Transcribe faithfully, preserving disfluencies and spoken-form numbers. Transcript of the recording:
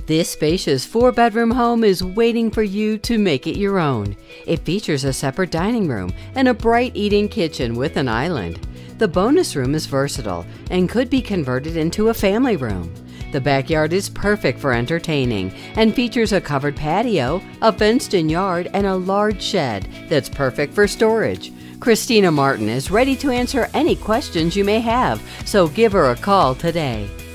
This spacious four-bedroom home is waiting for you to make it your own. It features a separate dining room and a bright eating kitchen with an island. The bonus room is versatile and could be converted into a family room. The backyard is perfect for entertaining and features a covered patio, a fenced-in yard, and a large shed that's perfect for storage. Christina Martin is ready to answer any questions you may have, so give her a call today.